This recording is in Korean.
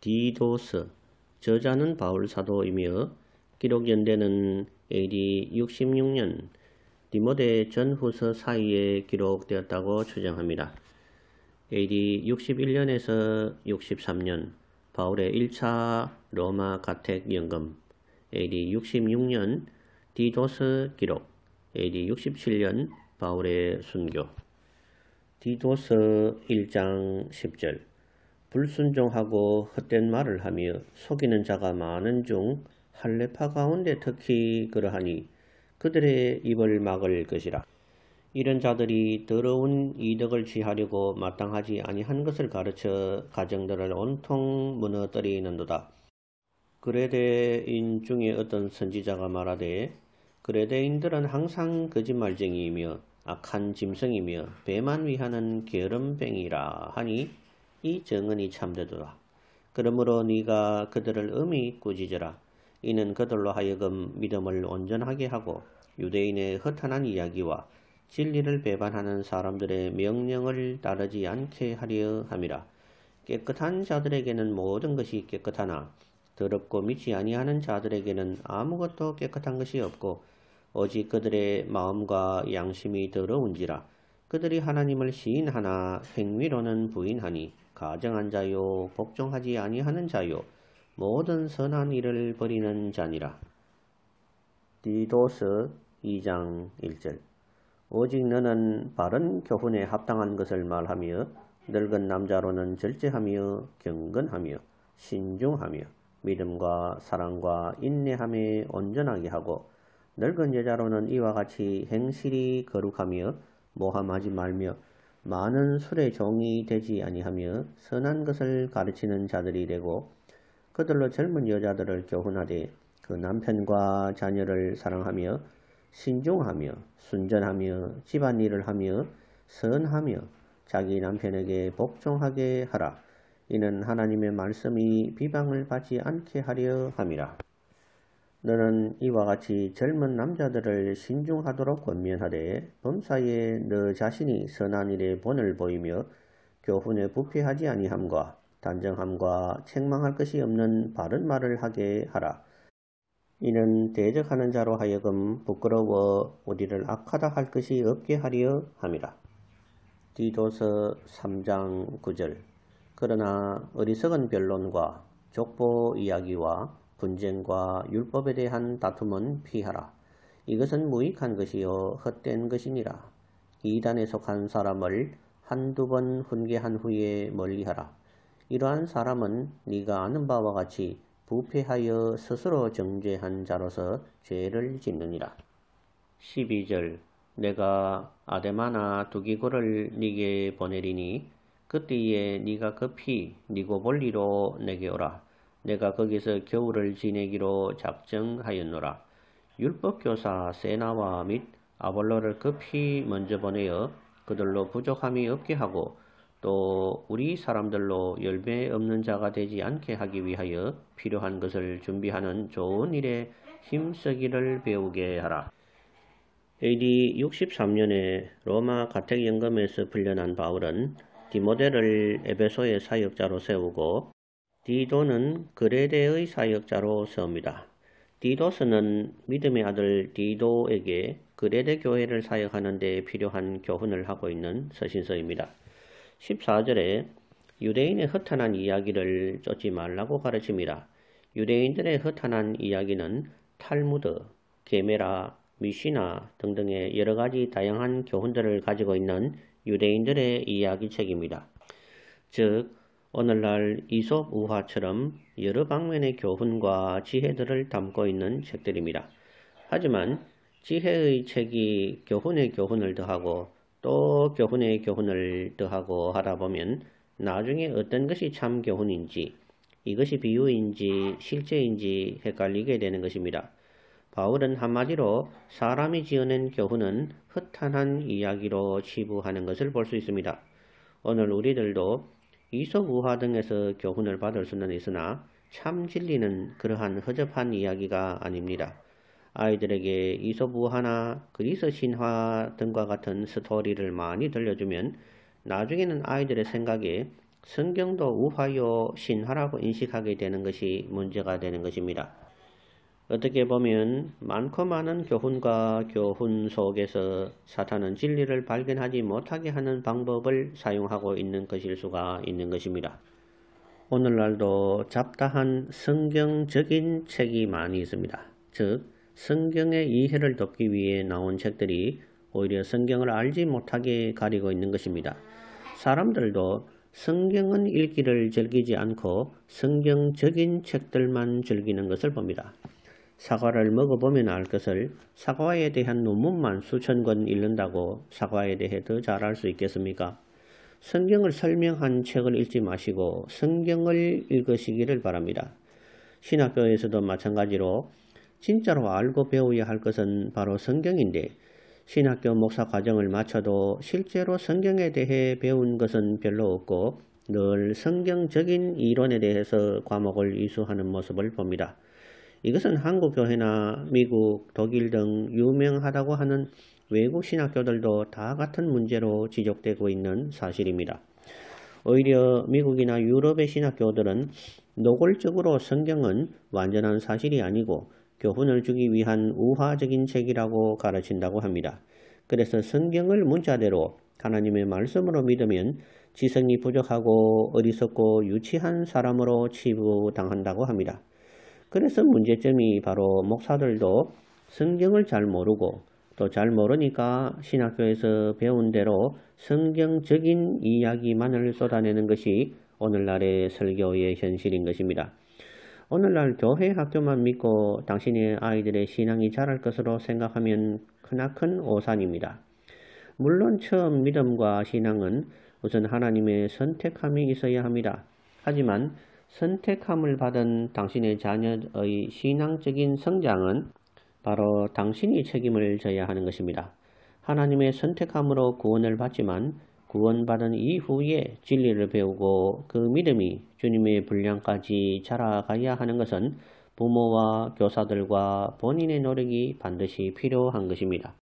디도스, 저자는 바울 사도이며 기록 연대는 AD 66년 디모데 전후서 사이에 기록되었다고 추정합니다. AD 61년에서 63년 바울의 1차 로마 가택 연금, AD 66년 디도스 기록, AD 67년 바울의 순교. 디도스 1장 10절. 불순종하고 헛된 말을 하며 속이는 자가 많은 중 할례파 가운데 특히 그러하니 그들의 입을 막을 것이라. 이런 자들이 더러운 이득을 취하려고 마땅하지 아니한 것을 가르쳐 가정들을 온통 무너뜨리는도다. 그레데인 중에 어떤 선지자가 말하되 그레데인들은 항상 거짓말쟁이이며 악한 짐승이며 배만 위하는 게으름뱅이라 하니 이 정언이 참되도다. 그러므로 네가 그들을 엄히 꾸짖으라. 이는 그들로 하여금 믿음을 온전하게 하고 유대인의 허탄한 이야기와 진리를 배반하는 사람들의 명령을 따르지 않게 하려 함이라. 깨끗한 자들에게는 모든 것이 깨끗하나 더럽고 믿지 아니하는 자들에게는 아무것도 깨끗한 것이 없고 오직 그들의 마음과 양심이 더러운지라. 그들이 하나님을 시인하나 행위로는 부인하니 가정한 자요 복종하지 아니하는 자요 모든 선한 일을 버리는 자니라. 디도스 2장 1절. 오직 너는 바른 교훈에 합당한 것을 말하며 늙은 남자로는 절제하며 경건하며 신중하며 믿음과 사랑과 인내함에 온전하게 하고 늙은 여자로는 이와 같이 행실이 거룩하며 모함하지 말며 많은 술의 종이 되지 아니하며 선한 것을 가르치는 자들이 되고 그들로 젊은 여자들을 교훈하되 그 남편과 자녀를 사랑하며 신중하며 순전하며 집안일을 하며 선하며 자기 남편에게 복종하게 하라. 이는 하나님의 말씀이 비방을 받지 않게 하려 함이라. 너는 이와 같이 젊은 남자들을 신중하도록 권면하되 범사에 너 자신이 선한 일에 본을 보이며 교훈에 부패하지 아니함과 단정함과 책망할 것이 없는 바른 말을 하게 하라. 이는 대적하는 자로 하여금 부끄러워 우리를 악하다 할 것이 없게 하려 함이라. 디도서 3장 9절. 그러나 어리석은 변론과 족보 이야기와 분쟁과 율법에 대한 다툼은 피하라. 이것은 무익한 것이요 헛된 것이니라. 이단에 속한 사람을 한두 번 훈계한 후에 멀리하라. 이러한 사람은 네가 아는 바와 같이 부패하여 스스로 정죄한 자로서 죄를 짓느니라. 12절. 내가 아데마나 두기고를 네게 보내리니 그때에 네가 급히 니고볼리로 내게 오라. 내가 거기서 겨울을 지내기로 작정하였노라. 율법교사 세나와 및 아볼로를 급히 먼저 보내어 그들로 부족함이 없게 하고 또 우리 사람들로 열매 없는 자가 되지 않게 하기 위하여 필요한 것을 준비하는 좋은 일에 힘쓰기를 배우게 하라. AD 63년에 로마 가택연금에서 풀려난 바울은 디모데를 에베소의 사역자로 세우고 디도는 그레데의 사역자로 세웁니다. 디도스는 믿음의 아들 디도에게 그레데 교회를 사역하는 데 필요한 교훈을 하고 있는 서신서입니다. 14절에 유대인의 허탄한 이야기를 쫓지 말라고 가르칩니다. 유대인들의 허탄한 이야기는 탈무드, 게메라, 미시나 등등의 여러가지 다양한 교훈들을 가지고 있는 유대인들의 이야기책입니다. 즉 오늘날 이솝 우화처럼 여러 방면의 교훈과 지혜들을 담고 있는 책들입니다. 하지만 지혜의 책이 교훈의 교훈을 더하고 또 교훈의 교훈을 더하고 하다 보면 나중에 어떤 것이 참 교훈인지 이것이 비유인지 실제인지 헷갈리게 되는 것입니다. 바울은 한마디로 사람이 지어낸 교훈은 허탄한 이야기로 치부하는 것을 볼 수 있습니다. 오늘 우리들도 이솝 우화 등에서 교훈을 받을 수는 있으나 참 진리는 그러한 허접한 이야기가 아닙니다. 아이들에게 이솝 우화나 그리스 신화 등과 같은 스토리를 많이 들려주면 나중에는 아이들의 생각에 성경도 우화요 신화라고 인식하게 되는 것이 문제가 되는 것입니다. 어떻게 보면 많고 많은 교훈과 교훈 속에서 사탄은 진리를 발견하지 못하게 하는 방법을 사용하고 있는 것일 수가 있는 것입니다. 오늘날도 잡다한 성경적인 책이 많이 있습니다. 즉 성경의 이해를 돕기 위해 나온 책들이 오히려 성경을 알지 못하게 가리고 있는 것입니다. 사람들도 성경은 읽기를 즐기지 않고 성경적인 책들만 즐기는 것을 봅니다. 사과를 먹어보면 알 것을 사과에 대한 논문만 수천 권 읽는다고 사과에 대해 더 잘 알 수 있겠습니까? 성경을 설명한 책을 읽지 마시고 성경을 읽으시기를 바랍니다. 신학교에서도 마찬가지로 진짜로 알고 배워야 할 것은 바로 성경인데 신학교 목사 과정을 마쳐도 실제로 성경에 대해 배운 것은 별로 없고 늘 성경적인 이론에 대해서 과목을 이수하는 모습을 봅니다. 이것은 한국 교회나 미국, 독일 등 유명하다고 하는 외국 신학교들도 다 같은 문제로 지적되고 있는 사실입니다. 오히려 미국이나 유럽의 신학교들은 노골적으로 성경은 완전한 사실이 아니고 교훈을 주기 위한 우화적인 책이라고 가르친다고 합니다. 그래서 성경을 문자대로 하나님의 말씀으로 믿으면 지성이 부족하고 어리석고 유치한 사람으로 치부당한다고 합니다. 그래서 문제점이 바로 목사들도 성경을 잘 모르고 또 잘 모르니까 신학교에서 배운 대로 성경적인 이야기만을 쏟아내는 것이 오늘날의 설교의 현실인 것입니다. 오늘날 교회 학교만 믿고 당신의 아이들의 신앙이 자랄 것으로 생각하면 크나큰 오산입니다. 물론 처음 믿음과 신앙은 우선 하나님의 선택함이 있어야 합니다. 하지만 선택함을 받은 당신의 자녀의 신앙적인 성장은 바로 당신이 책임을 져야 하는 것입니다. 하나님의 선택함으로 구원을 받지만 구원받은 이후에 진리를 배우고 그 믿음이 주님의 분량까지 자라가야 하는 것은 부모와 교사들과 본인의 노력이 반드시 필요한 것입니다.